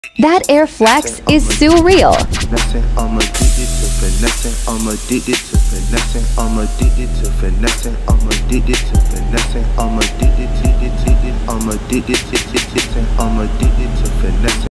That air flex is surreal. I'm addicted to finessing. I'm addicted to finessing. I'm addicted to finessing. I'm addicted to finessing. I'm addicted to finessing. I'm addicted to finessing.